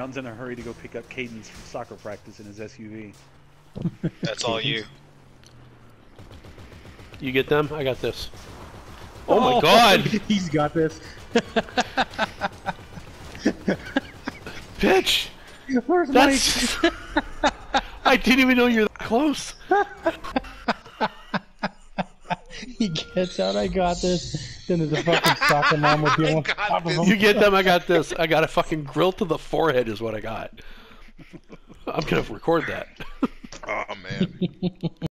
John's in a hurry to go pick up Cadence from soccer practice in his SUV. That's all you. You get them? I got this. Oh my god! He's got this. Bitch! Where's That's... I didn't even know you're that close. He gets out, I got this. Then there's a fucking soccer mom with you on top of him. You get them, I got this. I got a fucking grill to the forehead is what I got. I'm gonna record that. Oh man.